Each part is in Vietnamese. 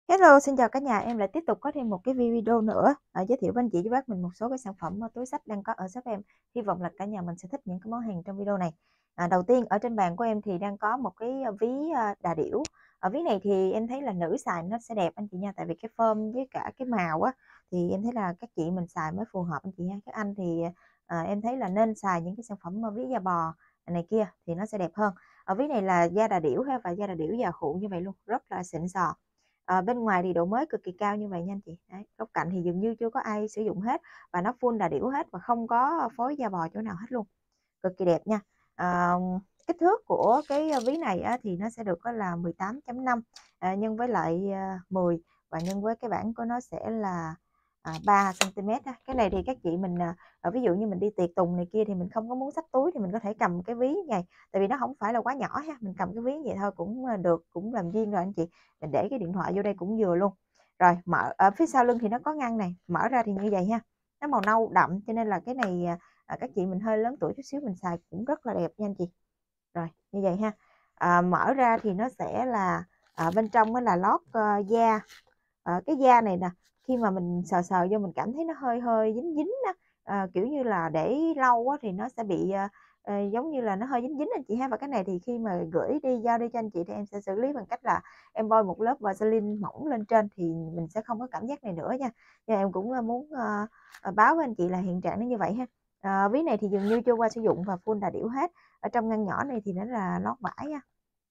Hello, xin chào cả nhà, em lại tiếp tục có thêm một cái video nữa giới thiệu với anh chị với bác mình một số cái sản phẩm túi xách đang có ở shop em. Hy vọng là cả nhà mình sẽ thích những cái món hàng trong video này. Đầu tiên ở trên bàn của em thì đang có một cái ví đà điểu. Ở ví này thì em thấy là nữ xài nó sẽ đẹp anh chị nha, tại vì cái form với cả cái màu á thì em thấy là các chị mình xài mới phù hợp anh chị nha. Các anh thì em thấy là nên xài những cái sản phẩm ví da bò này kia thì nó sẽ đẹp hơn. Ở ví này là da đà điểu ha, và da đà điểu già khụ như vậy luôn, rất là xịn sò. Bên ngoài thì độ mới cực kỳ cao như vậy nha anh chị. Đấy, góc cạnh thì dường như chưa có ai sử dụng hết và nó full đà điểu hết và không có phối da bò chỗ nào hết luôn. Cực kỳ đẹp nha. À, kích thước của cái ví này á, thì nó sẽ được có là 18.5 nhân với lại 10 và nhân với cái bảng của nó sẽ là 3 cm. Cái này thì các chị mình ví dụ như mình đi tiệc tùng này kia thì mình không có muốn xách túi thì mình có thể cầm cái ví này, tại vì nó không phải là quá nhỏ ha, mình cầm cái ví vậy thôi cũng được, cũng làm duyên rồi anh chị. Mình để cái điện thoại vô đây cũng vừa luôn. Rồi mở ở phía sau lưng thì nó có ngăn này, mở ra thì như vậy ha, nó màu nâu đậm cho nên là cái này các chị mình hơi lớn tuổi chút xíu mình xài cũng rất là đẹp nha anh chị. Rồi như vậy ha. Mở ra thì nó sẽ là bên trong là lót da. Cái da này nè, khi mà mình sờ sờ vô mình cảm thấy nó hơi hơi dính dính đó. Kiểu như là để lâu quá thì nó sẽ bị giống như là nó hơi dính dính anh chị ha. Và cái này thì khi mà gửi đi giao đi cho anh chị thì em sẽ xử lý bằng cách là em bôi một lớp Vaseline mỏng lên trên thì mình sẽ không có cảm giác này nữa nha. Nhưng em cũng muốn báo với anh chị là hiện trạng nó như vậy ha. Ví này thì dường như chưa qua sử dụng và full đà điểu hết. Ở trong ngăn nhỏ này thì nó là lót vải nha,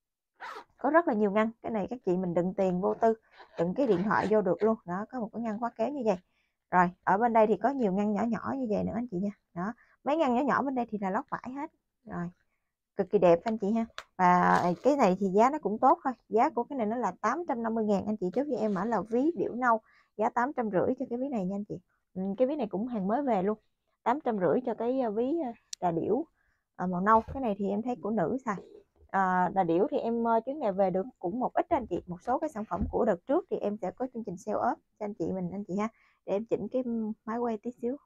có rất là nhiều ngăn. Cái này các chị mình đựng tiền vô tư, đựng cái điện thoại vô được luôn đó, có một cái ngăn khóa kéo như vậy. Rồi ở bên đây thì có nhiều ngăn nhỏ nhỏ như vậy nữa anh chị nha. Đó, mấy ngăn nhỏ nhỏ bên đây thì là lót vải hết. Rồi cực kỳ đẹp anh chị ha. Và cái này thì giá nó cũng tốt thôi, giá của cái này nó là 850.000 anh chị. Trước cho em mã là ví điểu nâu, giá 850 cho cái ví này nha anh chị. Cái ví này cũng hàng mới về luôn, 850 cho cái ví đà điểu màu nâu. Cái này thì em thấy của nữ xài. Đà điểu thì em chuyến này về được cũng một ít anh chị. Một số cái sản phẩm của đợt trước thì em sẽ có chương trình sale ốp cho anh chị mình anh chị ha. Để em chỉnh cái máy quay tí xíu.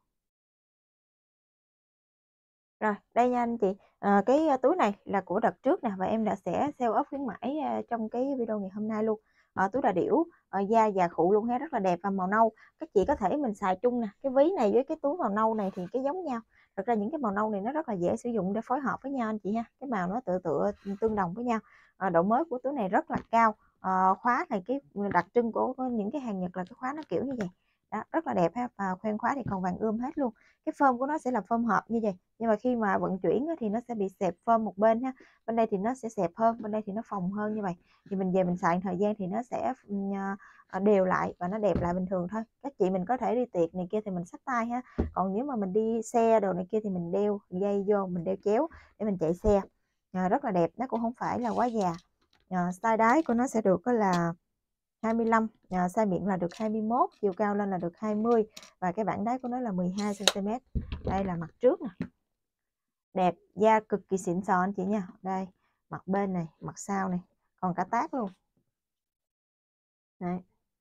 Rồi đây nha anh chị, cái túi này là của đợt trước nè và em đã sẽ sale ốp khuyến mãi trong cái video ngày hôm nay luôn. Túi đà điểu da già khụ luôn ha, rất là đẹp và màu nâu. Các chị có thể mình xài chung nè, cái ví này với cái túi màu nâu này thì cái giống nhau. Thật ra những cái màu nâu này nó rất là dễ sử dụng để phối hợp với nhau anh chị ha, cái màu nó tựa tương đồng với nhau. Độ mới của túi này rất là cao. Khóa này cái đặc trưng của những cái hàng Nhật là cái khóa nó kiểu như vậy đó, rất là đẹp ha. Và khoen khóa thì còn vàng ươm hết luôn. Cái phơm của nó sẽ là phơm hộp như vậy, nhưng mà khi mà vận chuyển thì nó sẽ bị xẹp phơm một bên ha. Bên đây thì nó sẽ xẹp hơn, bên đây thì nó phồng hơn như vậy. Thì mình về mình xài thời gian thì nó sẽ đều lại và nó đẹp lại bình thường thôi. Các chị mình có thể đi tiệc này kia thì mình xách tay ha, còn nếu mà mình đi xe đồ này kia thì mình đeo dây vô, mình đeo chéo để mình chạy xe. Rất là đẹp, nó cũng không phải là quá già. Size đáy của nó sẽ được có là 25, size miệng là được 21, chiều cao lên là được 20 và cái bảng đáy của nó là 12 cm. Đây là mặt trước nè, đẹp, da cực kỳ xịn sò anh chị nha. Đây mặt bên này, mặt sau này, còn cả tác luôn. Đấy,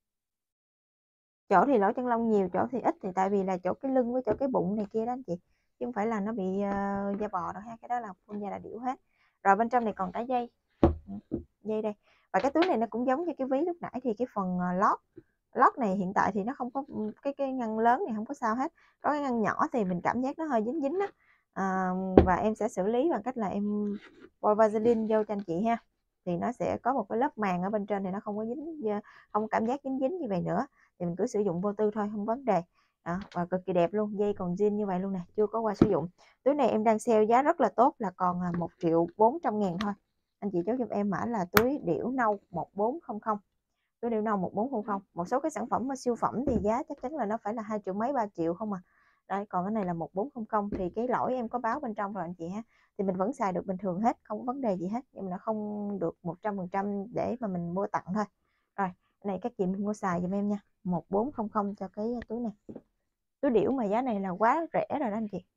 chỗ thì lỗ chân lông nhiều, chỗ thì ít, thì tại vì là chỗ cái lưng với chỗ cái bụng này kia đó anh chị, chứ không phải là nó bị da bò đâu ha, cái đó là full da là điểu hết. Rồi bên trong này còn cả dây, dây đây. Và cái túi này nó cũng giống như cái ví lúc nãy, thì cái phần lót này hiện tại thì nó không có cái ngăn lớn này không có sao hết, có cái ngăn nhỏ thì mình cảm giác nó hơi dính dính đó. Và em sẽ xử lý bằng cách là em bôi Vaseline vô cho anh chị ha, thì nó sẽ có một cái lớp màng ở bên trên thì nó không có dính, không cảm giác dính dính như vậy nữa, thì mình cứ sử dụng vô tư thôi, không vấn đề. Và cực kỳ đẹp luôn, dây còn zin như vậy luôn nè, chưa có qua sử dụng. Túi này em đang sale giá rất là tốt, là còn 1.400.000 thôi. Anh chị chốt giúp em mã là túi điểu nâu 1400. Túi điểu nâu 1400. Một số cái sản phẩm siêu phẩm thì giá chắc chắn là nó phải là 2 triệu mấy 3 triệu không à. Đây, còn cái này là 1400 thì cái lỗi em có báo bên trong rồi anh chị ha. Thì mình vẫn xài được bình thường hết, không có vấn đề gì hết, nhưng mà nó không được 100% để mà mình mua tặng thôi. Rồi, cái này các chị mình mua xài giùm em nha. 1400 cho cái túi này. Túi điểu mà giá này là quá rẻ rồi đó anh chị.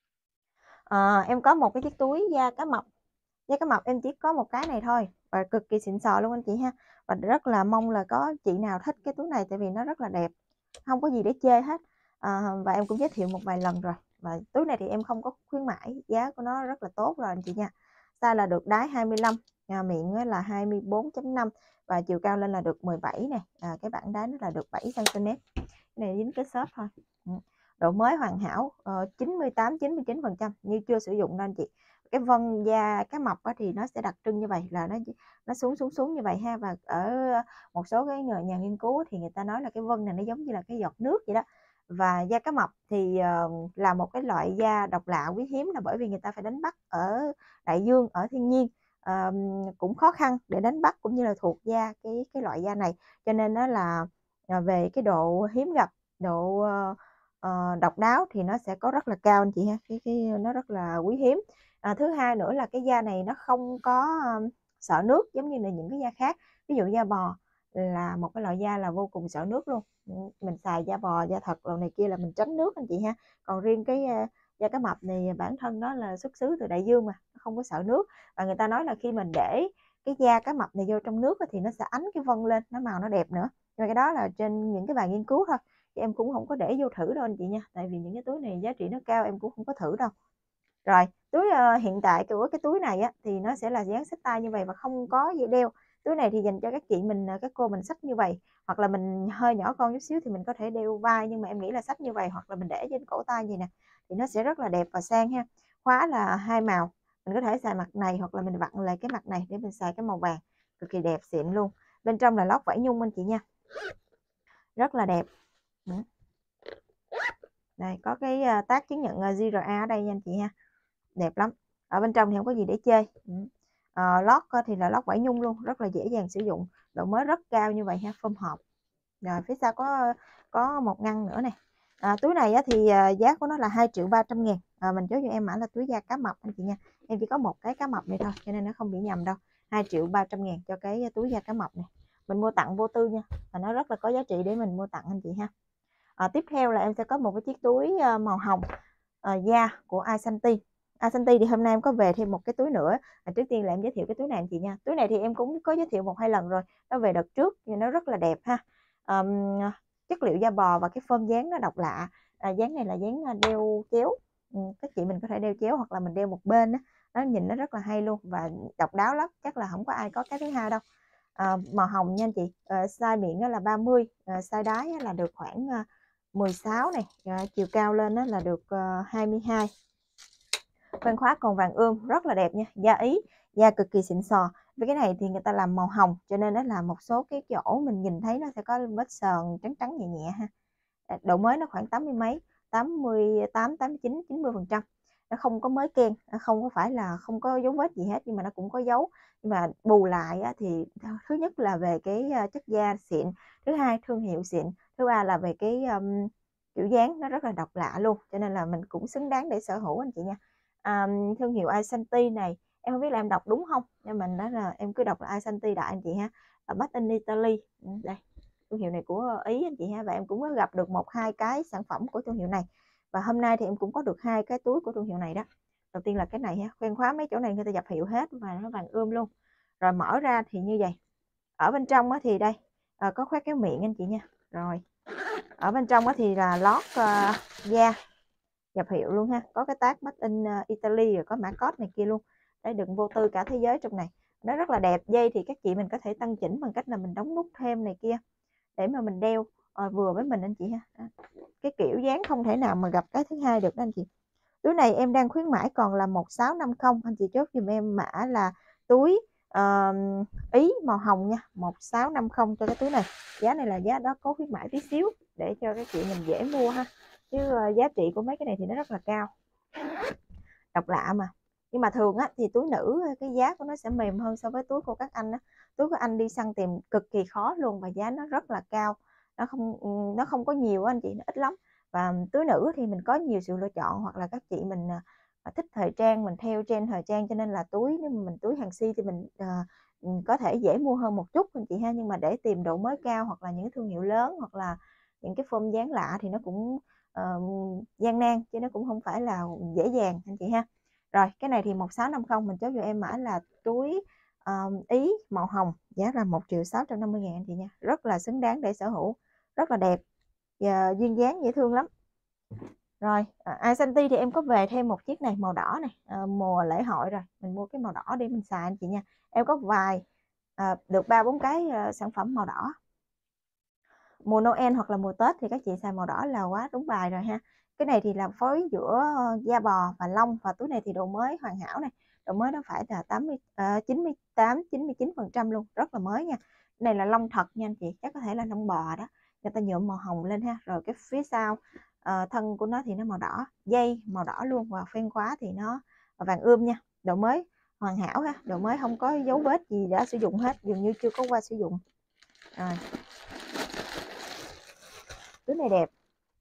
Em có một cái chiếc túi da cá mập. Da cá mập em chỉ có một cái này thôi và cực kỳ xịn sò luôn anh chị ha. Và rất là mong là có chị nào thích cái túi này, tại vì nó rất là đẹp, không có gì để chê hết. Và em cũng giới thiệu một vài lần rồi. Và túi này thì em không có khuyến mãi, giá của nó rất là tốt rồi anh chị nha. Size là được đáy 25, miệng là 24.5 và chiều cao lên là được 17 nè, cái bảng đáy nó là được 7 cm. Cái này dính cái xốp thôi. Độ mới hoàn hảo 98-99%, như chưa sử dụng nên chị. Cái vân da cá mập thì nó sẽ đặc trưng như vậy, là nó xuống như vậy ha. Và ở một số cái nhà nghiên cứu thì người ta nói là cái vân này nó giống như là cái giọt nước vậy đó. Và da cá mập thì là một cái loại da độc lạ quý hiếm, là bởi vì người ta phải đánh bắt ở đại dương, ở thiên nhiên, cũng khó khăn để đánh bắt, cũng như là thuộc da cái loại da này, cho nên nó là về cái độ hiếm gặp, độ độc đáo thì nó sẽ có rất là cao anh chị ha. Nó rất là quý hiếm. Thứ hai nữa là cái da này nó không có sợ nước giống như là những cái da khác. Ví dụ da bò là một cái loại da là vô cùng sợ nước luôn. Mình xài da bò, da thật loại này kia là mình tránh nước anh chị ha. Còn riêng cái da cá mập này bản thân nó là xuất xứ từ đại dương mà, nó không có sợ nước. Và người ta nói là khi mình để cái da cá mập này vô trong nước thì nó sẽ ánh cái vân lên, nó màu nó đẹp nữa. Nhưng mà cái đó là trên những cái bài nghiên cứu thôi, thì em cũng không có để vô thử đâu anh chị nha, tại vì những cái túi này giá trị nó cao, em cũng không có thử đâu. Rồi túi hiện tại của cái túi này thì nó sẽ là dáng xách tay như vậy và không có dây đeo. Túi này thì dành cho các chị mình, các cô mình xách như vậy, hoặc là mình hơi nhỏ con chút xíu thì mình có thể đeo vai, nhưng mà em nghĩ là xách như vậy hoặc là mình để trên cổ tay vậy nè thì nó sẽ rất là đẹp và sang ha. Khóa là 2 màu, mình có thể xài mặt này hoặc là mình vặn lại cái mặt này để mình xài cái màu vàng, cực kỳ đẹp xịn luôn. Bên trong là lót vải nhung anh chị nha, rất là đẹp. Đây có cái tag chứng nhận GRA ở đây nha anh chị ha, đẹp lắm. Ở bên trong thì không có gì để chê. Lót thì là lót vải nhung luôn, rất là dễ dàng sử dụng, độ mới rất cao như vậy ha, phông hộp. Rồi phía sau có một ngăn nữa này. Túi này thì giá của nó là 2.300.000. Mình chốt cho em mã là túi da cá mập anh chị nha. Em chỉ có một cái cá mập này thôi cho nên nó không bị nhầm đâu. 2.300.000 cho cái túi da cá mập này. Mình mua tặng vô tư nha, và nó rất là có giá trị để mình mua tặng anh chị ha. Tiếp theo là em sẽ có một cái chiếc túi màu hồng da của Isanti. Isanti thì hôm nay em có về thêm một cái túi nữa. Trước tiên là em giới thiệu cái túi này anh chị nha. Túi này thì em cũng có giới thiệu 1-2 lần rồi, nó về đợt trước nhưng nó rất là đẹp ha. Chất liệu da bò và cái phơm dáng nó độc lạ. Dáng này là dáng đeo chéo, các chị mình có thể đeo chéo hoặc là mình đeo một bên đó. Nó nhìn nó rất là hay luôn và độc đáo lắm, chắc là không có ai có cái thứ hai đâu. Màu hồng nha anh chị. Size miệng là 30, size đáy là được khoảng 16 này, chiều cao lên là được 22. Khoen khóa còn vàng ươm, rất là đẹp nha, da Ý, da cực kỳ xịn sò. Với cái này thì người ta làm màu hồng cho nên nó là một số cái chỗ mình nhìn thấy nó sẽ có vết sờn trắng trắng nhẹ nhẹ ha. Độ mới nó khoảng 80 mấy, 88, 89, 90%. Nó không có mới ken, nó không có phải là không có dấu vết gì hết, nhưng mà nó cũng có dấu. Nhưng mà bù lại thì thứ nhất là về cái chất da xịn, thứ hai thương hiệu xịn, thứ ba là về cái kiểu dáng nó rất là độc lạ luôn, cho nên là mình cũng xứng đáng để sở hữu anh chị nha. Thương hiệu Isanti này em không biết là em đọc đúng không, nhưng mình nói là em cứ đọc là Isanti đại anh chị ha. Made in Italy. Đây, thương hiệu này của Ý anh chị ha, và em cũng có gặp được 1-2 cái sản phẩm của thương hiệu này, và hôm nay thì em cũng có được 2 cái túi của thương hiệu này đó. Đầu tiên là cái này ha, khoen khóa mấy chỗ này người ta dập hiệu hết và nó vàng ươm luôn. Rồi mở ra thì như vậy. Ở bên trong thì đây có khoét kéo miệng anh chị nha. Rồi ở bên trong thì là lót da dập hiệu luôn ha, có cái tag Made in Italy, rồi có mã code này kia luôn, để đựng vô tư cả thế giới trong này. Nó rất là đẹp. Dây thì các chị mình có thể tăng chỉnh bằng cách là mình đóng nút thêm này kia để mà mình đeo vừa với mình anh chị ha. Cái kiểu dáng không thể nào mà gặp cái thứ hai được đó anh chị. Túi này em đang khuyến mãi còn là 1650, anh chị chốt giùm em mã là túi Ý màu hồng nha, 1650 cho cái túi này. Giá này là giá đó có khuyến mãi tí xíu để cho các chị mình dễ mua ha, chứ giá trị của mấy cái này thì nó rất là cao, độc lạ mà. Nhưng mà thường thì túi nữ cái giá của nó sẽ mềm hơn so với túi của các anh. Túi của anh đi săn tìm cực kỳ khó luôn và giá nó rất là cao, nó không có nhiều anh chị, nó ít lắm. Và túi nữ thì mình có nhiều sự lựa chọn, hoặc là các chị mình thích thời trang, mình theo trend thời trang, cho nên là túi, nếu mà mình túi hàng si thì mình có thể dễ mua hơn một chút anh chị ha. Nhưng mà để tìm độ mới cao hoặc là những thương hiệu lớn hoặc là những cái form dáng lạ thì nó cũng gian nan, chứ nó cũng không phải là dễ dàng anh chị ha. Rồi cái này thì 1650, mình chốt cho em mã là túi Ý màu hồng, giá là 1.650.000 anh chị nha, rất là xứng đáng để sở hữu, rất là đẹp và duyên dáng dễ thương lắm. Rồi Isanti thì em có về thêm một chiếc này màu đỏ này, mùa lễ hội rồi mình mua cái màu đỏ để mình xài anh chị nha. Em có vài được 3-4 cái sản phẩm màu đỏ. Mùa Noel hoặc là mùa Tết thì các chị xài màu đỏ là quá đúng bài rồi ha. Cái này thì là phối giữa da bò và lông, và túi này thì độ mới hoàn hảo này. Độ mới nó phải là 98-99% luôn, rất là mới nha. Cái này là lông thật nha anh chị, chắc có thể là lông bò đó. Người ta nhuộm màu hồng lên ha. Rồi cái phía sau thân của nó thì nó màu đỏ, dây màu đỏ luôn, và phên khóa thì nó vàng ươm nha. Độ mới hoàn hảo ha, độ mới không có dấu vết gì đã sử dụng hết, dường như chưa có qua sử dụng. Rồi. Túi này đẹp.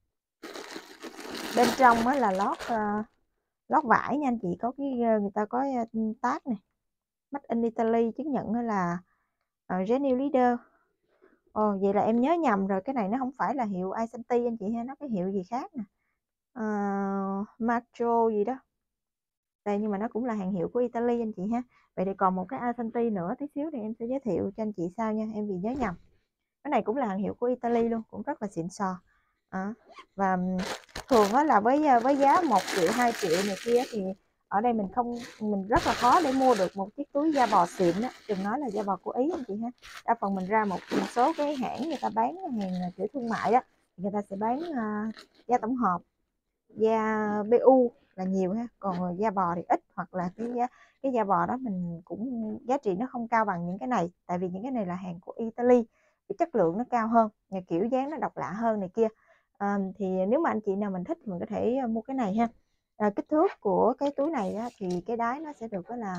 Bên trong á là lót vải nha anh chị, có cái người ta có tag này, Made in Italy, chứng nhận là Genuine Leader. Ồ, vậy là em nhớ nhầm rồi, cái này nó không phải là hiệu Isanti anh chị ha, nó cái hiệu gì khác nè, Macho gì đó đây, nhưng mà nó cũng là hàng hiệu của Italy anh chị ha. Vậy thì còn một cái Isanti nữa, tí xíu thì em sẽ giới thiệu cho anh chị sau nha, em vì nhớ nhầm. Cái này cũng là hàng hiệu của Italy luôn, cũng rất là xịn sò. Và thường đó là với giá 1 triệu 2 triệu này kia thì ở đây mình rất là khó để mua được một chiếc túi da bò xịn á, đừng nói là da bò của Ý anh chị ha. Đa phần mình ra một số cái hãng người ta bán hàng kiểu thương mại đó, người ta sẽ bán da tổng hợp, da BU là nhiều ha, còn da bò thì ít, hoặc là cái da bò đó mình cũng giá trị nó không cao bằng những cái này, tại vì những cái này là hàng của Italy, cái chất lượng nó cao hơn, kiểu dáng nó độc lạ hơn này kia. Thì nếu mà anh chị nào mình thích mình có thể mua cái này ha. Kích thước của cái túi này á, thì cái đáy nó sẽ được đó là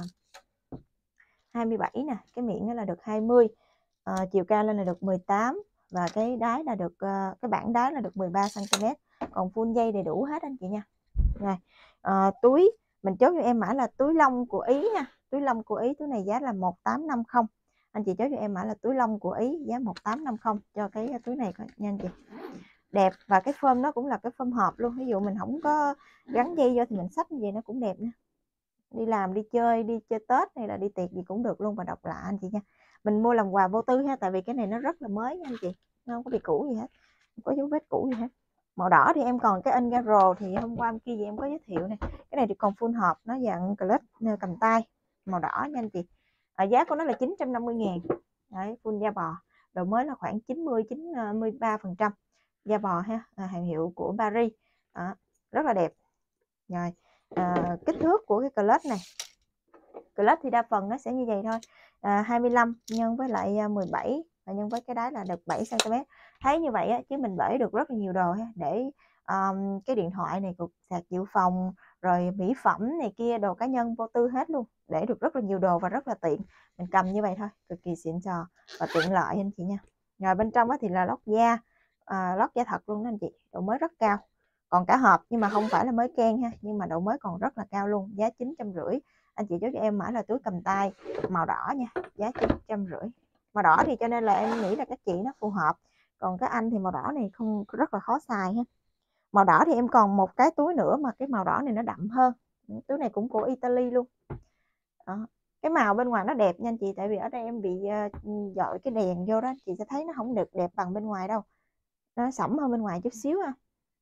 27 nè, cái miệng nó là được 20, chiều cao lên là được 18, và cái đáy là được cái bảng đáy là được 13 cm, còn full dây đầy đủ hết anh chị nha. Rồi túi mình chốt cho em mã là túi lông của Ý nha, túi lông của Ý, túi này giá là 1850, anh chị chốt cho em mã là túi lông của Ý giá 1850 cho cái túi này nha anh chị. Đẹp, và cái phơm nó cũng là cái phơm hộp luôn, ví dụ mình không có gắn dây vô thì mình xách như vậy nó cũng đẹp nữa, đi làm đi chơi Tết hay là đi tiệc gì cũng được luôn, và độc lạ anh chị nha. Mình mua làm quà vô tư ha, tại vì cái này nó rất là mới nha anh chị, nó không có bị cũ gì hết, không có dấu vết cũ gì hết. Màu đỏ thì em còn cái Ungaro, thì hôm qua kia gì em có giới thiệu này, cái này thì còn full hộp, nó dạng clutch cầm tay màu đỏ nha anh chị. Giá của nó là 950.000. Đấy, full da bò, độ mới là khoảng 90-93% da bò ha, hàng hiệu của Paris. Rất là đẹp. Rồi kích thước của cái clutch này, clutch thì đa phần nó sẽ như vậy thôi, 25 nhân với lại 17 và nhân với cái đáy là được 7 cm. Thấy như vậy á, chứ mình để được rất là nhiều đồ ha, để cái điện thoại này, cục sạc dự phòng, rồi mỹ phẩm này kia, đồ cá nhân vô tư hết luôn, để được rất là nhiều đồ và rất là tiện. Mình cầm như vậy thôi, cực kỳ xịn sò và tiện lợi anh chị nha. Rồi bên trong á thì là lót da, lót da thật luôn đó anh chị, độ mới rất cao, còn cả hộp nhưng mà không phải là mới ken ha, nhưng mà độ mới còn rất là cao luôn, giá 950. Anh chị chốt cho em mã là túi cầm tay màu đỏ nha, giá 950. Màu đỏ thì cho nên là em nghĩ là các chị nó phù hợp, còn các anh thì màu đỏ này không, rất là khó xài ha. Màu đỏ thì em còn một cái túi nữa mà cái màu đỏ này nó đậm hơn, túi này cũng của Italy luôn. Đó. Cái màu bên ngoài nó đẹp nha anh chị, tại vì ở đây em bị dọi cái đèn vô đó, chị sẽ thấy nó không được đẹp bằng bên ngoài đâu, nó sẫm hơn bên ngoài chút xíu ha.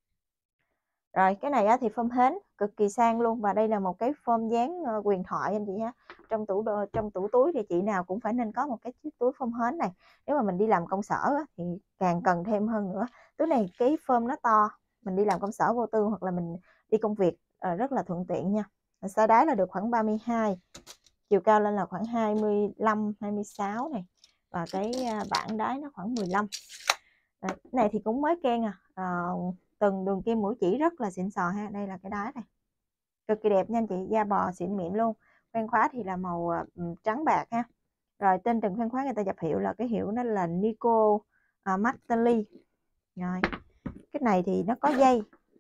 Rồi cái này thì phông hến cực kỳ sang luôn, và đây là một cái phông dáng huyền thoại anh chị ha. Trong tủ túi thì chị nào cũng phải nên có một cái chiếc túi phông hến này. Nếu mà mình đi làm công sở thì càng cần thêm hơn nữa. Túi này cái phông nó to, mình đi làm công sở vô tư hoặc là mình đi công việc rất là thuận tiện nha. Size đáy là được khoảng 32, chiều cao lên là khoảng 25, 26 này, và cái bảng đáy nó khoảng 15. Cái này thì cũng mới ken từng đường kim mũi chỉ rất là xịn sò ha. Đây là cái đáy này, cực kỳ đẹp nha anh chị, da bò xịn mịn luôn. Khoen khóa thì là màu trắng bạc ha. Rồi trên từng khoen khóa người ta dập hiệu là cái hiệu nó là Nico Martelli. Rồi cái này thì nó có dây,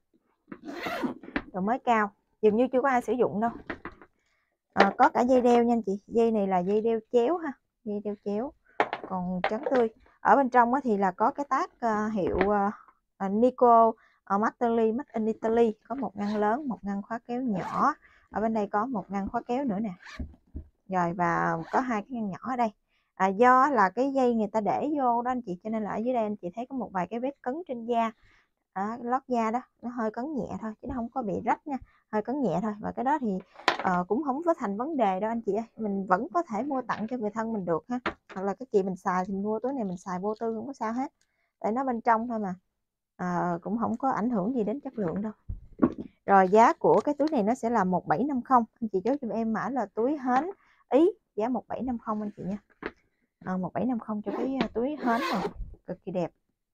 độ mới cao, dường như chưa có ai sử dụng đâu. Có cả dây đeo nha anh chị, dây này là dây đeo chéo ha, dây đeo chéo còn trắng tươi. Ở bên trong thì là có cái tag hiệu Nico Martelli, Made in Italy, có một ngăn lớn, một ngăn khóa kéo nhỏ, ở bên đây có một ngăn khóa kéo nữa nè. Rồi và có hai cái ngăn nhỏ ở đây. Do là cái dây người ta để vô đó anh chị, cho nên là ở dưới đây anh chị thấy có một vài cái vết cấn trên da. đó, lót da đó, nó hơi cấn nhẹ thôi chứ nó không có bị rách nha, hơi cấn nhẹ thôi. Và cái đó thì cũng không có thành vấn đề đâu anh chị ơi, mình vẫn có thể mua tặng cho người thân mình được ha, hoặc là cái chị mình xài thì mình mua túi này mình xài vô tư không có sao hết, tại nó bên trong thôi mà, cũng không có ảnh hưởng gì đến chất lượng đâu. Rồi giá của cái túi này nó sẽ là 1750, anh chị chốt cho em mã là túi hến Ý, giá 1750 anh chị nha. 1750 cho cái túi hến này cực kỳ đẹp,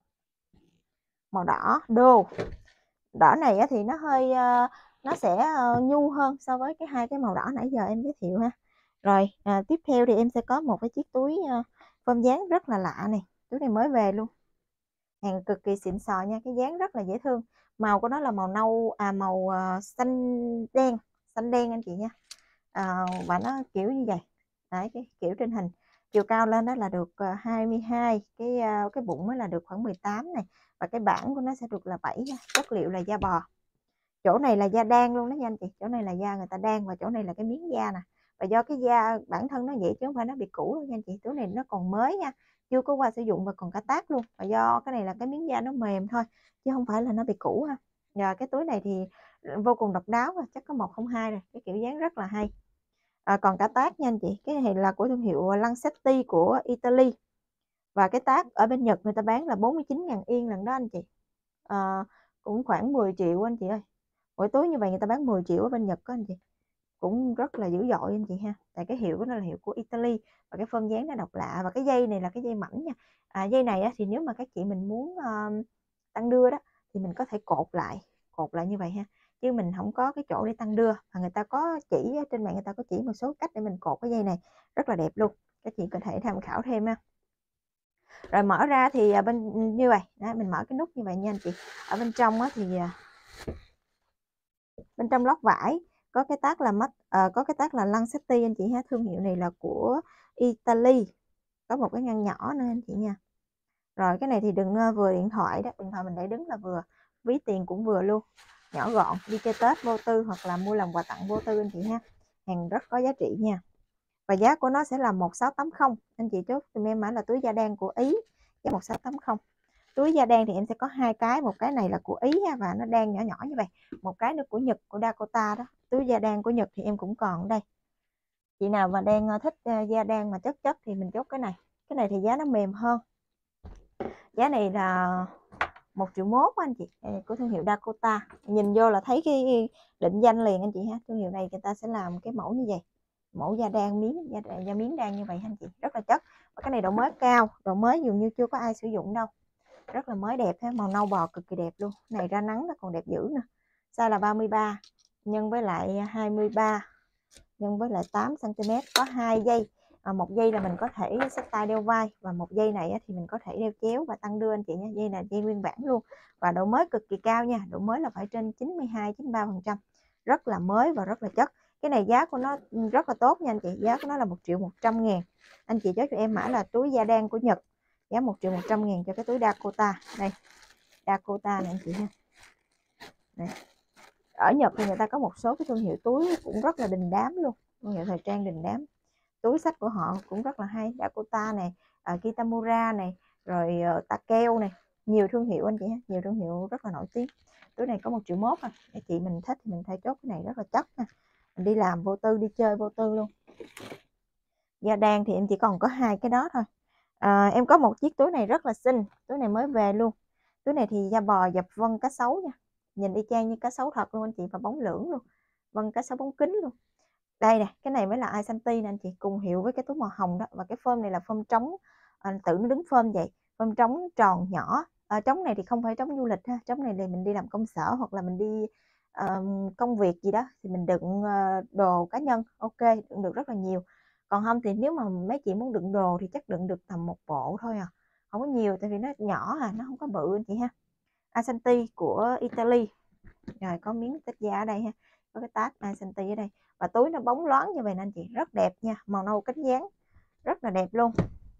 màu đỏ đô. Đỏ này thì nó hơi nó sẽ nhu hơn so với cái hai cái màu đỏ nãy giờ em giới thiệu ha. Rồi tiếp theo thì em sẽ có một cái chiếc túi form dáng rất là lạ này, túi này mới về luôn, hàng cực kỳ xịn sò nha, cái dáng rất là dễ thương. Màu của nó là màu nâu màu xanh đen anh chị nha. Và nó kiểu như vậy đấy, cái kiểu trên hình. Chiều cao lên đó là được 22, cái bụng mới là được khoảng 18 này, và cái bảng của nó sẽ được là 7 nha. Chất liệu là da bò, chỗ này là da đan luôn đó nha anh chị, chỗ này là da người ta đan và chỗ này là cái miếng da nè. Và do cái da bản thân nó vậy chứ không phải nó bị cũ đâu nha anh chị, túi này nó còn mới nha, chưa có qua sử dụng và còn cả tác luôn. Và do cái này là cái miếng da nó mềm thôi chứ không phải là nó bị cũ ha. Và cái túi này thì vô cùng độc đáo và chắc có 102 rồi, cái kiểu dáng rất là hay. Còn cả tác nha anh chị, cái này là của thương hiệu Lancetti của Italy, và cái tác ở bên Nhật người ta bán là 49.000 yên lần đó anh chị. Cũng khoảng 10 triệu anh chị ơi, mỗi túi như vậy người ta bán 10 triệu ở bên Nhật đó anh chị, cũng rất là dữ dội anh chị ha. Tại cái hiệu của nó là hiệu của Italy và cái form dáng nó độc lạ, và cái dây này là cái dây mảnh nha. Dây này thì nếu mà các chị mình muốn tăng đưa đó thì mình có thể cột lại như vậy ha, chứ mình không có cái chỗ để tăng đưa. Và người ta có chỉ trên mạng, người ta có chỉ một số cách để mình cột cái dây này rất là đẹp luôn, các chị có thể tham khảo thêm ha. Rồi mở ra thì bên như vậy đó, mình mở cái nút như vậy nha anh chị. Ở bên trong thì bên trong lót vải có cái tác là có cái tác là Lancetti anh chị ha, thương hiệu này là của Italy, có một cái ngăn nhỏ nữa anh chị nha. Rồi cái này thì đừng vừa điện thoại đó, điện thoại mình để đứng là vừa, ví tiền cũng vừa luôn, nhỏ gọn, đi chơi Tết vô tư hoặc là mua làm quà tặng vô tư anh chị ha, hàng rất có giá trị nha. Và giá của nó sẽ là 1680, anh chị chốt dùm em mã là túi da đen của Ý, giá 1680. Túi da đen thì em sẽ có hai cái, một cái này là của Ý và nó đen nhỏ nhỏ như vậy, một cái nữa của Nhật, của Dakota đó. Túi da đen của Nhật thì em cũng còn ở đây, chị nào mà đang thích da đen mà chất thì mình chốt cái này thì giá nó mềm hơn, giá này là 1,1 triệu anh chị, của thương hiệu Dakota. Nhìn vô là thấy cái định danh liền anh chị ha, thương hiệu này người ta sẽ làm cái mẫu như vậy, mẫu da đan da miếng đan như vậy anh chị, rất là chất. Và cái này độ mới cao, độ mới dường như chưa có ai sử dụng đâu, rất là mới đẹp ha, màu nâu bò cực kỳ đẹp luôn. Này ra nắng nó còn đẹp dữ nè. Size là 33 nhân với lại 23 nhân với lại 8 cm, có 2 dây. Một dây là mình có thể xách tay đeo vai, và một dây này thì mình có thể đeo chéo và tăng đưa anh chị nha. Dây này dây nguyên bản luôn và độ mới cực kỳ cao nha, độ mới là phải trên 92-93%, rất là mới và rất là chất. Cái này giá của nó rất là tốt nha anh chị, giá của nó là 1.100.000. Anh chị chốt cho em mã là túi da đen của Nhật, giá 1.100.000 cho cái túi Dakota. Đây, Dakota này anh chị ha. Đây. Ở Nhật thì người ta có một số cái thương hiệu túi cũng rất là đình đám luôn, thương hiệu thời trang đình đám. Túi xách của họ cũng rất là hay, Dakota này, Kitamura này, rồi Takeo này, nhiều thương hiệu anh chị ha, nhiều thương hiệu rất là nổi tiếng. Túi này có 1,1 triệu à. Các chị mình thích thì mình thay chốt cái này rất là chất nha, mình đi làm vô tư, đi chơi vô tư luôn. Da đan thì em chỉ còn có hai cái đó thôi. Em có một chiếc túi này rất là xinh, túi này mới về luôn. Túi này thì da bò dập vân cá sấu nha, nhìn y chang như cá sấu thật luôn anh chị, và bóng lưỡng luôn, vân cá sấu bóng kính luôn. Đây nè, cái này mới là Isanti nè anh chị, cùng hiệu với cái túi màu hồng đó. Và cái phơm này là phơm trống, tự nó đứng phơm vậy, phơm trống tròn nhỏ. Trống này thì không phải trống du lịch ha, trống này thì mình đi làm công sở hoặc là mình đi công việc gì đó thì mình đựng đồ cá nhân, ok, đựng được rất là nhiều. Còn không thì nếu mà mấy chị muốn đựng đồ thì chắc đựng được tầm một bộ thôi à, không có nhiều, tại vì nó nhỏ nó không có bự anh chị ha. Isanti của Italy. Rồi có miếng tích da ở đây ha, có cái tag Isanti ở đây, và túi nó bóng loáng như vậy nên anh chị, rất đẹp nha, màu nâu cánh dáng rất là đẹp luôn,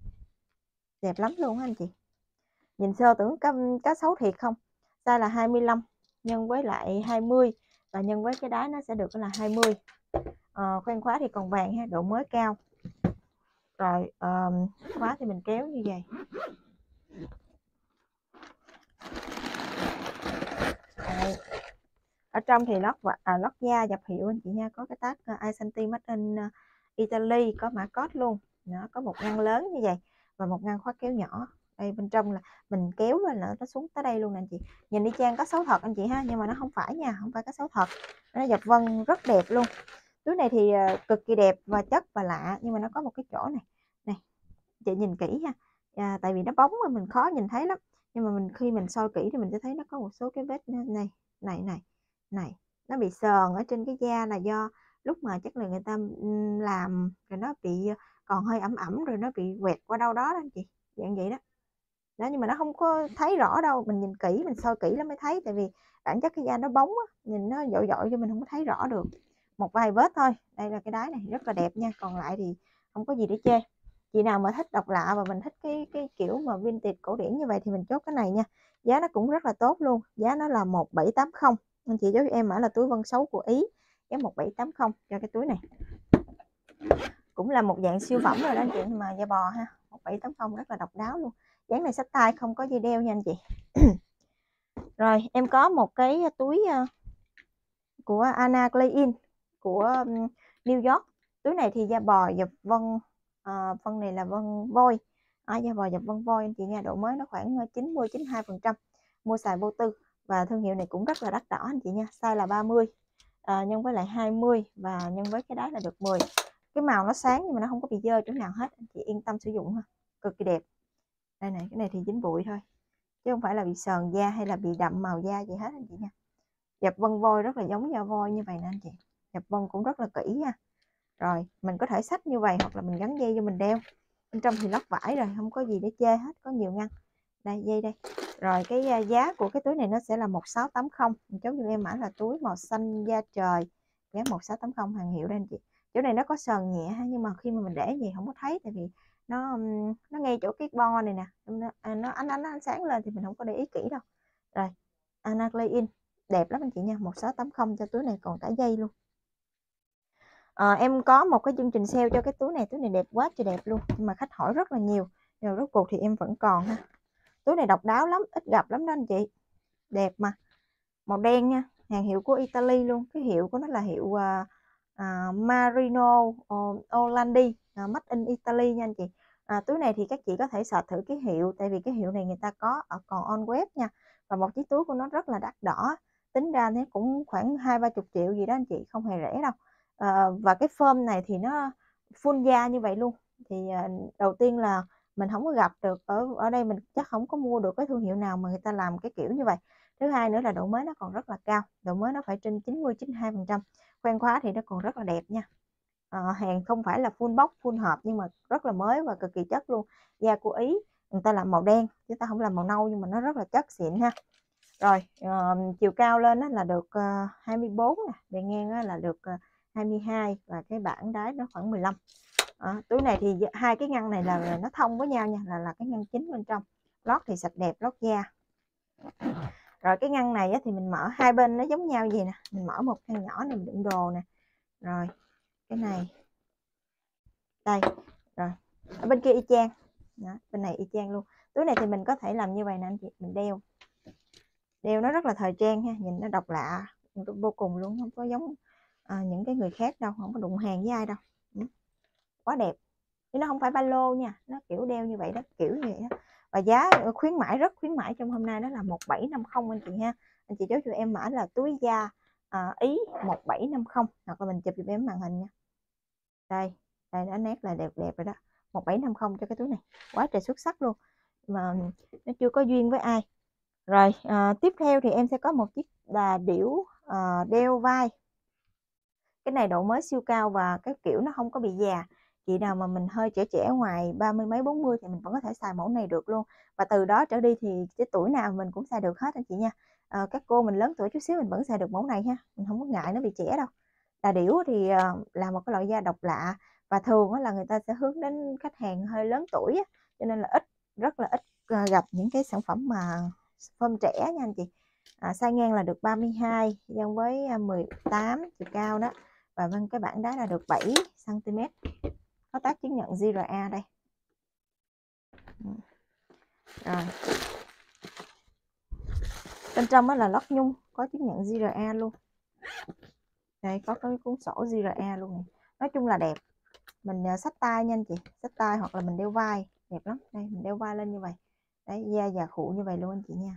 đẹp lắm luôn anh chị. Nhìn sơ tưởng cá sấu thiệt không. Size là 25 nhân với lại 20 và nhân với cái đáy nó sẽ được là 20. Khoen khóa thì còn vàng ha, độ mới cao. Rồi khóa thì mình kéo như vậy. trong thì lót da dập hiệu anh chị nha, có cái tag Isanti Made in Italy, có mã code luôn. Nó có một ngăn lớn như vậy và một ngăn khóa kéo nhỏ. Đây bên trong là mình kéo lên là nó xuống tới đây luôn nè anh chị. Nhìn y chang có xấu thật anh chị ha, nhưng mà nó không phải nha, không phải có xấu thật. Nó dập vân rất đẹp luôn. Túi này thì cực kỳ đẹp và chất và lạ, nhưng mà nó có một cái chỗ này này, chị nhìn kỹ ha. Tại vì nó bóng mà mình khó nhìn thấy lắm, nhưng mà khi mình soi kỹ thì mình sẽ thấy nó có một số cái vết này nó bị sờn ở trên cái da, là do lúc mà chắc là người ta làm rồi nó bị còn hơi ẩm ẩm, rồi nó bị quẹt qua đâu đó anh chị, dạng vậy đó. Nhưng mà nó không có thấy rõ đâu, mình nhìn kỹ, mình soi kỹ lắm mới thấy, tại vì bản chất cái da nó bóng á, nhìn nó dội dội cho mình không có thấy rõ được. Một vài vết thôi. Đây là cái đáy này rất là đẹp nha, còn lại thì không có gì để chê. Chị nào mà thích độc lạ và mình thích cái kiểu mà vintage cổ điển như vậy thì mình chốt cái này nha. Giá nó cũng rất là tốt luôn, giá nó là 1780. Anh chị cho em mã là túi vân xấu của Ý, giá 1780 cho cái túi này. Cũng là một dạng siêu phẩm rồi đó anh chị, mà da bò ha. 1780 rất là độc đáo luôn. Dáng này xách tay không có dây đeo nha anh chị. Rồi em có một cái túi của Anna Klein của New York. Túi này thì da bò dập vân, vân này là vân voi, da bò dập vân voi anh chị nha. Độ mới nó khoảng 90-92%, mua xài vô tư. Và thương hiệu này cũng rất là đắt đỏ anh chị nha. Size là 30 nhân với lại 20 và nhân với cái đáy là được 10. Cái màu nó sáng nhưng mà nó không có bị dơ chỗ nào hết, anh chị yên tâm sử dụng ha, cực kỳ đẹp. Đây này, cái này thì dính bụi thôi chứ không phải là bị sờn da hay là bị đậm màu da gì hết anh chị nha. Dập vân voi rất là giống da voi như vậy nè anh chị, dập vân cũng rất là kỹ nha. Rồi mình có thể xách như vậy hoặc là mình gắn dây cho mình đeo. Bên trong thì lót vải rồi, không có gì để chê hết, có nhiều ngăn. Đây dây đây. Rồi cái giá của cái túi này nó sẽ là 1680. Mình chốt cho em mã là túi màu xanh da trời, giá 1680 hàng hiệu đây anh chị. Chỗ này nó có sờn nhẹ ha, nhưng mà khi mà mình để gì không có thấy, tại vì nó ngay chỗ cái bo này nè, nó ánh sáng lên thì mình không có để ý kỹ đâu. Rồi Anna Klein đẹp lắm anh chị nha, 1680 cho túi này còn cả dây luôn. Em có một cái chương trình sale cho cái túi này đẹp quá trời đẹp luôn, nhưng mà khách hỏi rất là nhiều, nhưng rốt cuộc thì em vẫn còn ha. Túi này độc đáo lắm, ít gặp lắm đó anh chị, đẹp mà. Màu đen nha, hàng hiệu của Italy luôn, cái hiệu của nó là hiệu Marino Orlandi, Made in Italy nha anh chị. Túi này thì các chị có thể search thử cái hiệu, tại vì cái hiệu này người ta có còn on web nha. Và một chiếc túi của nó rất là đắt đỏ, tính ra thế cũng khoảng 20-30 triệu gì đó anh chị, không hề rẻ đâu. Và cái form này thì nó full da như vậy luôn. Thì đầu tiên là mình không có gặp được ở đây, mình chắc không có mua được cái thương hiệu nào mà người ta làm cái kiểu như vậy. Thứ hai nữa là độ mới nó còn rất là cao, độ mới nó phải trên 90-92%. Khoen khóa thì nó còn rất là đẹp nha. Hàng không phải là full box full hộp, nhưng mà rất là mới và cực kỳ chất luôn. Da của Ý người ta làm màu đen chứ ta không làm màu nâu, nhưng mà nó rất là chất xịn ha. Rồi chiều cao lên là được 24 nè, bề ngang là được 22 và cái bảng đáy nó khoảng 15. Túi này thì hai cái ngăn này là nó thông với nhau nha, là cái ngăn chính bên trong. Lót thì sạch đẹp, lót da. Rồi cái ngăn này thì mình mở hai bên nó giống nhau gì nè, mình mở một ngăn nhỏ này mình đựng đồ nè. Rồi cái này đây, rồi ở bên kia y chang đó, bên này y chang luôn. Túi này thì mình có thể làm như vậy nè anh chị, mình đeo nó rất là thời trang ha, nhìn nó độc lạ vô cùng luôn, không có giống những cái người khác đâu, không có đụng hàng với ai đâu. Quá đẹp, chứ nó không phải ba lô nha, nó kiểu đeo như vậy đó, kiểu như vậy đó. Và giá khuyến mãi, rất khuyến mãi trong hôm nay, đó là 1750 anh chị ha. Anh chị chốt cho em mã là túi da Ý 1750, hoặc là mình chụp cho em màn hình nha. Đây nó nét là đẹp đẹp rồi đó, 1750 cho cái túi này, quá trời xuất sắc luôn, mà nó chưa có duyên với ai. Rồi tiếp theo thì em sẽ có một chiếc đà điểu đeo vai. Cái này độ mới siêu cao và cái kiểu nó không có bị già. Chị nào mà mình hơi trẻ trẻ ngoài 30 mấy 40 thì mình vẫn có thể xài mẫu này được luôn. Và từ đó trở đi thì cái tuổi nào mình cũng xài được hết anh chị nha. Các cô mình lớn tuổi chút xíu mình vẫn xài được mẫu này ha, mình không có ngại nó bị trẻ đâu. Đà điểu thì là một cái loại da độc lạ, và thường là người ta sẽ hướng đến khách hàng hơi lớn tuổi, cho nên là rất là ít gặp những cái sản phẩm mà form trẻ nha anh chị. Size ngang là được 32 nhân với 18 chiều cao đó, và bên cái bảng đá là được 7 cm, có tag chứng nhận GRA đây. Rồi bên trong đó là lót nhung, có chứng nhận GRA luôn. Đây có cái cuốn sổ JRA luôn này. Nói chung là đẹp. Mình xách tay nha anh chị, xách tay hoặc là mình đeo vai, đẹp lắm. Đây mình đeo vai lên như vậy. Đấy, da già khụ như vậy luôn anh chị nha.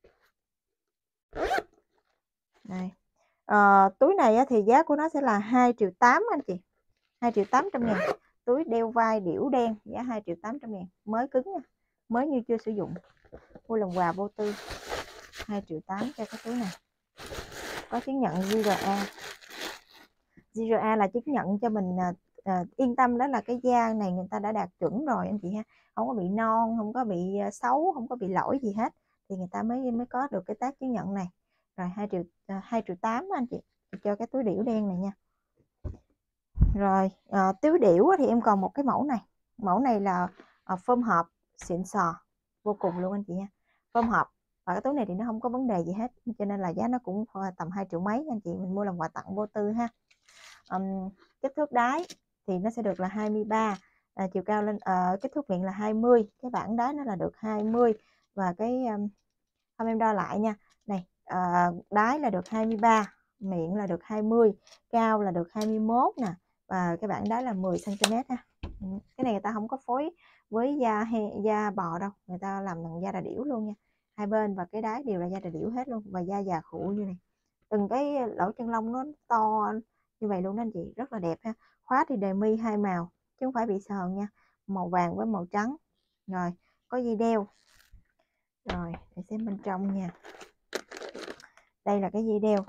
Đây. Túi này thì giá của nó sẽ là 2,8 triệu anh chị. 2.800.000. Túi đeo vai điểu đen giá 2.800.000. Mới cứng nha. Mới như chưa sử dụng. Mua làm quà vô tư. 2,8 triệu cho cái túi này. Có chứng nhận JRA. JRA là chứng nhận cho mình yên tâm, đó là cái da này người ta đã đạt chuẩn rồi anh chị ha. Không có bị non, không có bị xấu, không có bị lỗi gì hết. Thì người ta mới có được cái tag chứng nhận này. Rồi 2,8 triệu anh chị. Cho cái túi điểu đen này nha. Rồi túi điểu thì em còn một cái mẫu này. Mẫu này là phơm hộp xịn sò vô cùng luôn anh chị nha. Phơm hộp. Và cái túi này thì nó không có vấn đề gì hết, cho nên là giá nó cũng tầm 2 triệu mấy anh chị. Mình mua làm quà tặng vô tư ha. Kích thước đáy thì nó sẽ được là 23, chiều cao lên kích thước miệng là 20, cái bảng đáy nó là được 20 và cái không em đo lại nha. Này, đáy là được 23, miệng là được 20, cao là được 21 nè, và cái bảng đáy là 10 cm ha. Cái này người ta không có phối với da bò đâu, người ta làm bằng da đà điểu luôn nha. Hai bên và cái đáy đều là da đà điểu hết luôn, và da già khụ như này. Từng cái lỗ chân lông nó to như vậy luôn đó anh chị, rất là đẹp ha. Khóa thì đề mi 2 màu chứ không phải bị sờn nha, màu vàng với màu trắng. Rồi có dây đeo. Rồi để xem bên trong nha. Đây là cái dây đeo.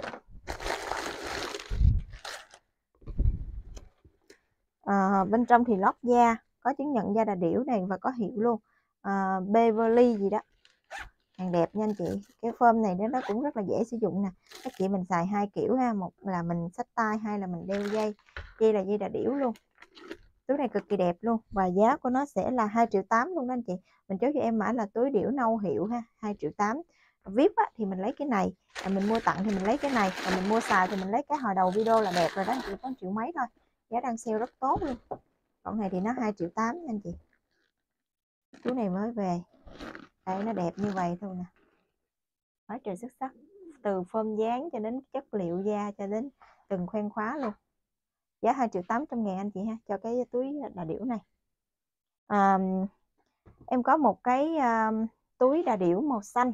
Bên trong thì lót da, có chứng nhận da đà điểu này và có hiệu luôn. Beverly gì đó, hàng đẹp nha anh chị. Cái phơm này nó cũng rất là dễ sử dụng nè. Các chị mình xài hai kiểu ha, một là mình xách tay, hai là mình đeo dây. Dây là dây đà điểu luôn. Túi này cực kỳ đẹp luôn và giá của nó sẽ là 2,8 triệu luôn đó anh chị. Mình chốt cho em mã là túi điểu nâu hiệu ha, 2,8 triệu. VIP thì mình lấy cái này, mình mua tặng thì mình lấy cái này, và mình mua xài thì mình lấy cái hồi đầu video là đẹp rồi đó, chỉ có 1 triệu mấy thôi. Giá đang sale rất tốt luôn. Còn này thì nó 2,8 triệu nha anh chị. Túi này mới về. Đây nó đẹp như vậy thôi nè. Quá trời xuất sắc. Từ phơm dáng cho đến chất liệu da cho đến từng khoen khóa luôn. Giá 2,8 triệu anh chị ha, cho cái túi đà điểu này. Em có một cái túi đà điểu màu xanh.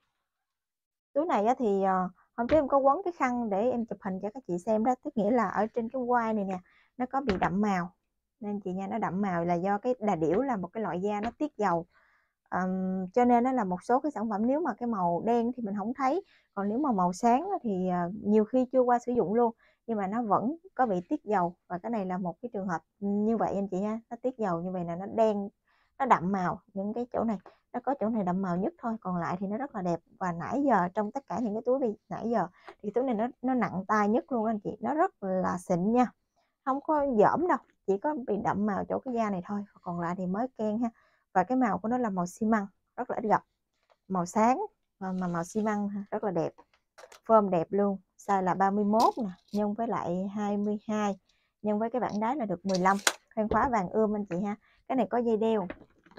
Túi này thì hôm trước em có quấn cái khăn để em chụp hình cho các chị xem đó, tức nghĩa là ở trên cái quai này nè nó có bị đậm màu, nên chị nha, nó đậm màu là do cái đà điểu là một cái loại da nó tiết dầu. Cho nên nó là một số cái sản phẩm nếu mà cái màu đen thì mình không thấy, còn nếu mà màu sáng thì nhiều khi chưa qua sử dụng luôn nhưng mà nó vẫn có bị tiết dầu, và cái này là một cái trường hợp như vậy anh chị nha. Nó tiết dầu như vậy là nó đen, nó đậm màu. Những cái chỗ này nó có chỗ này đậm màu nhất thôi, còn lại thì nó rất là đẹp. Và nãy giờ trong tất cả những cái túi nãy giờ thì túi này nó nặng tay nhất luôn anh chị, nó rất là xịn nha, không có dởm đâu, chỉ có bị đậm màu chỗ cái da này thôi, còn lại thì mới ken ha. Và cái màu của nó là màu xi măng, rất là ít gặp, màu sáng mà màu xi măng rất là đẹp. Phơm đẹp luôn, size là 31 nè, nhân với lại 22, nhân với cái bảng đáy là được 15, khoen khóa vàng ươm anh chị ha. Cái này có dây đeo.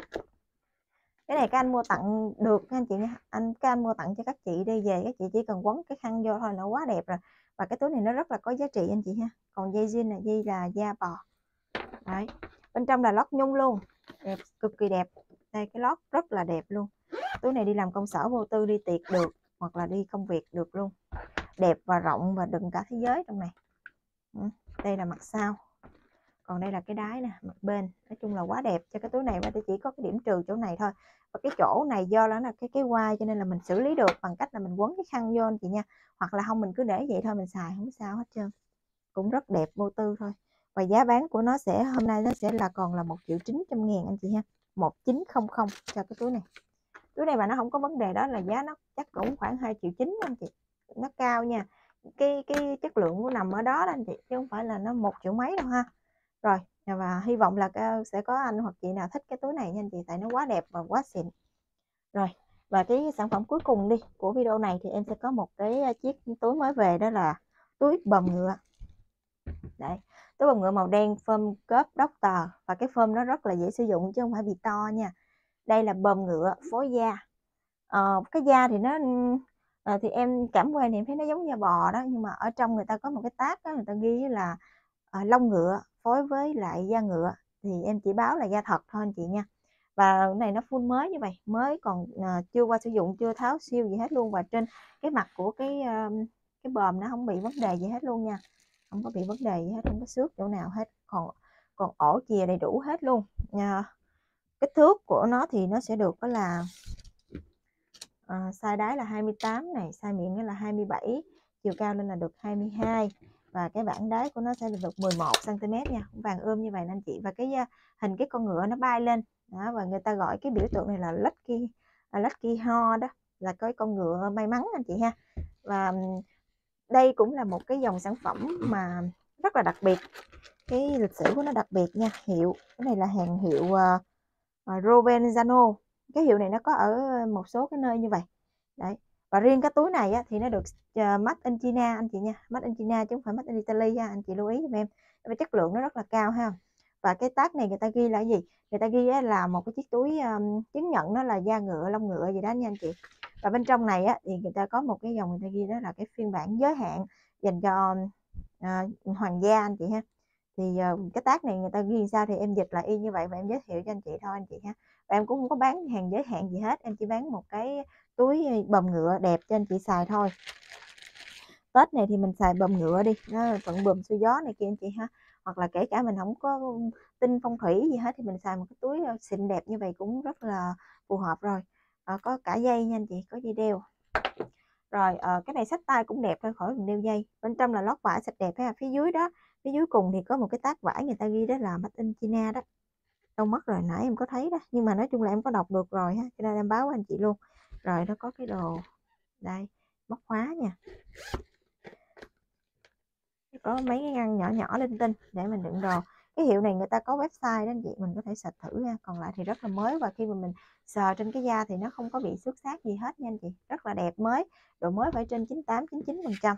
Cái này các anh mua tặng được anh chị nha. Các anh mua tặng cho các chị đi về, các chị chỉ cần quấn cái khăn vô thôi là quá đẹp rồi. Và cái túi này nó rất là có giá trị anh chị ha. Còn dây jean là dây là da bò. Đấy. Bên trong là lót nhung luôn. Đẹp, cực kỳ đẹp. Đây cái lót rất là đẹp luôn. Túi này đi làm công sở vô tư, đi tiệc được, hoặc là đi công việc được luôn. Đẹp và rộng và đựng cả thế giới trong này. Đây là mặt sau. Còn đây là cái đáy nè, mặt bên. Nói chung là quá đẹp cho cái túi này, và tôi chỉ có cái điểm trừ chỗ này thôi. Và cái chỗ này do đó là cái quai, cho nên là mình xử lý được bằng cách là mình quấn cái khăn vô anh chị nha. Hoặc là không mình cứ để vậy thôi, mình xài không sao hết trơn. Cũng rất đẹp, vô tư thôi. Và giá bán của nó sẽ hôm nay nó sẽ là còn là 1.900.000 anh chị ha. 1900 cho cái túi này. Túi này mà nó không có vấn đề đó là giá nó chắc cũng khoảng 2,9 triệu anh chị. Nó cao nha. Cái chất lượng của nằm ở đó anh chị, chứ không phải là nó 1 triệu mấy đâu ha. Rồi, và hy vọng là sẽ có anh hoặc chị nào thích cái túi này nha anh chị, tại nó quá đẹp và quá xịn. Rồi, và cái sản phẩm cuối cùng đi của video này thì em sẽ có một cái chiếc túi mới về, đó là túi bờm ngựa. Đấy, túi bờm ngựa màu đen, phơm cớp Doctor, và cái phơm nó rất là dễ sử dụng chứ không phải bị to nha. Đây là bờm ngựa phối da. Cái da thì nó Thì em cảm quan thì em thấy nó giống da bò đó, nhưng mà ở trong người ta có một cái tag á, người ta ghi là, lông ngựa phối với lại da ngựa, thì em chỉ báo là da thật thôi anh chị nha. Và cái này nó full mới như vậy, mới còn, chưa qua sử dụng, chưa tháo siêu gì hết luôn, và trên cái mặt của cái bờm nó không bị vấn đề gì hết luôn nha, không có bị vấn đề gì hết, không có xước chỗ nào hết, còn còn ổ chìa đầy đủ hết luôn nha. Kích thước của nó thì nó sẽ được đó là size đáy là 28 này, size miệng là 27, chiều cao lên là được 22, và cái bảng đáy của nó sẽ được 11 cm nha, vàng ươm như vậy anh chị. Và cái hình cái con ngựa nó bay lên đó, và người ta gọi cái biểu tượng này là lucky horse đó, là cái con ngựa may mắn anh chị ha. Và đây cũng là một cái dòng sản phẩm mà rất là đặc biệt, cái lịch sử của nó đặc biệt nha. Hiệu cái này là hàng hiệu Provenzano, cái hiệu này nó có ở một số cái nơi như vậy đấy. Và riêng cái túi này á, thì nó được made in China anh chị nha, made in China chứ không phải made in Italy ha, anh chị lưu ý giùm em. Và chất lượng nó rất là cao ha. Và cái tag này người ta ghi là gì, người ta ghi là một cái chiếc túi chứng nhận nó là da ngựa, lông ngựa gì đó nha anh chị. Và bên trong này á, thì người ta có một cái dòng người ta ghi đó là cái phiên bản giới hạn dành cho hoàng gia anh chị ha. Thì cái tag này người ta ghi sao thì em dịch lại y như vậy và em giới thiệu cho anh chị thôi anh chị ha. Và em cũng không có bán hàng giới hạn gì hết, em chỉ bán một cái túi bờm ngựa đẹp cho anh chị xài thôi. Tết này thì mình xài bờm ngựa đi, nó vận bờm xuôi gió này kia anh chị ha. Hoặc là kể cả mình không có tin phong thủy gì hết thì mình xài một cái túi xịn đẹp như vậy cũng rất là phù hợp rồi. Có cả dây nha anh chị, có dây đeo. Rồi cái này xách tay cũng đẹp thôi, khỏi cần đeo dây. Bên trong là lót vải sạch đẹp ha. Phía dưới đó, phía dưới cùng thì có một cái tag vải người ta ghi đó là made in China đó. Đâu mất rồi, nãy em có thấy đó, nhưng mà nói chung là em có đọc được rồi ha, cho nên em báo anh chị luôn. Rồi nó có cái đồ đây, móc khóa nha, có mấy cái ngăn nhỏ nhỏ linh tinh để mình đựng đồ. Cái hiệu này người ta có website đó anh chị, mình có thể search thử nha. Còn lại thì rất là mới, và khi mà mình sờ trên cái da thì nó không có bị xước xát gì hết nha anh chị, rất là đẹp, mới, độ mới phải trên 98 99%.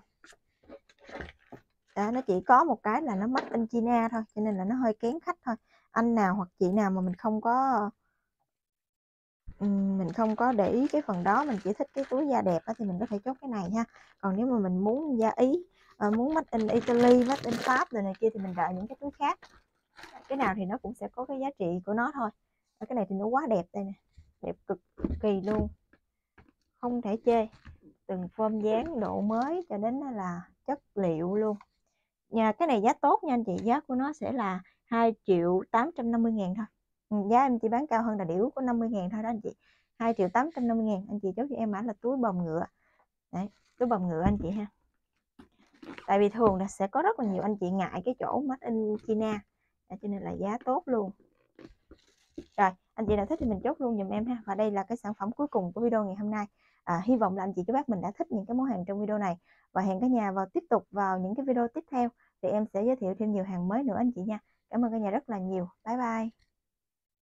Đó, nó chỉ có một cái là nó made in China thôi, cho nên là nó hơi kén khách thôi. Anh nào hoặc chị nào mà mình không có để ý cái phần đó, mình chỉ thích cái túi da đẹp thì mình có thể chốt cái này ha. Còn nếu mà mình muốn da Ý, muốn made in Italy, made in Pháp rồi này kia thì mình đợi những cái túi khác. Cái nào thì nó cũng sẽ có cái giá trị của nó thôi. Cái này thì nó quá đẹp đây nè, đẹp cực kỳ luôn, không thể chê. Từng form dáng, độ mới cho đến là chất liệu luôn. Cái này giá tốt nha anh chị, giá của nó sẽ là 2.850.000 thôi. Giá em chỉ bán cao hơn là điểu của 50.000 thôi đó anh chị. 2.850.000, anh chị chốt cho em mã là túi bờm ngựa. Đấy, túi bờm ngựa anh chị ha. Tại vì thường là sẽ có rất là nhiều anh chị ngại cái chỗ made in China, cho nên là giá tốt luôn. Rồi, anh chị nào thích thì mình chốt luôn giùm em ha. Và đây là cái sản phẩm cuối cùng của video ngày hôm nay. Hy vọng là anh chị các bác mình đã thích những cái món hàng trong video này. Và hẹn cả nhà tiếp tục vào những cái video tiếp theo thì em sẽ giới thiệu thêm nhiều hàng mới nữa anh chị nha. Cảm ơn cả nhà rất là nhiều. Bye bye.